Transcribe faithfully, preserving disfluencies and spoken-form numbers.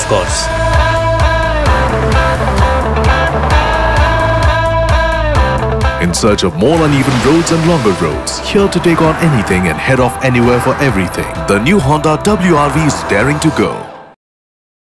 course. In search of more uneven roads and longer roads, here to take on anything and head off anywhere for everything, the new Honda W R V is daring to go.